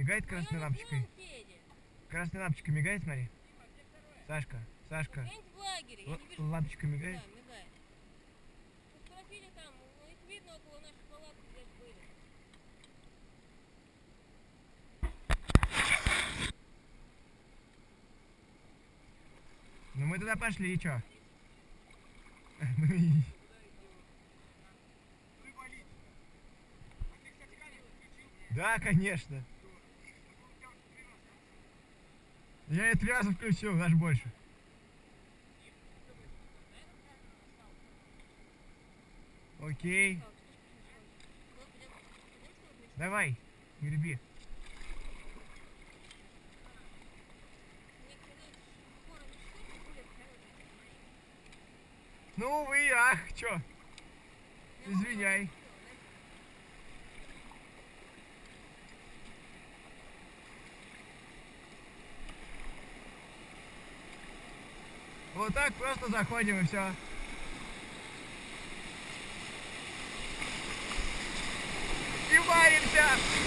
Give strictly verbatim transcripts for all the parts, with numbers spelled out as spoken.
Мигает красной лампочкой. Красной лампочкой мигает, смотри. Сашка, Сашка. Л лампочка мигает? Да, мигает. Фотографили там, ну их видно около нашей палатки, здесь были. Ну мы туда пошли, и чё? Да, конечно. Я и три раза включил, даже больше. Окей. Давай, греби. Ну вы, ах, чё? Извиняй. Вот так просто заходим и все. И варимся!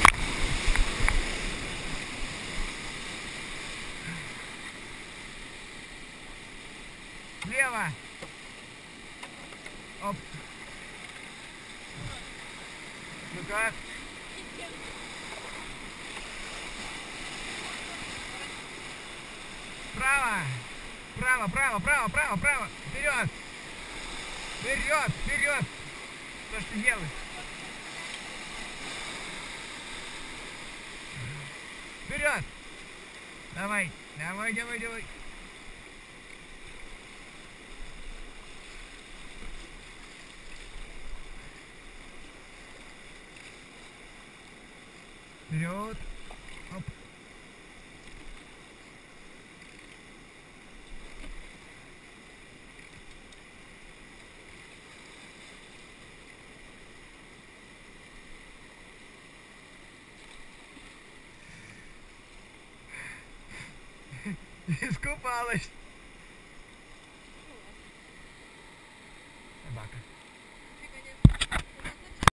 Слева! Оп! Ну-ка! Право! Право, право, право, право, право! Вперед! Вперед, вперед! Что ж ты делаешь? Вперед! Давай, давай, давай, давай! Вперед! Оп! Искупалась. Собака.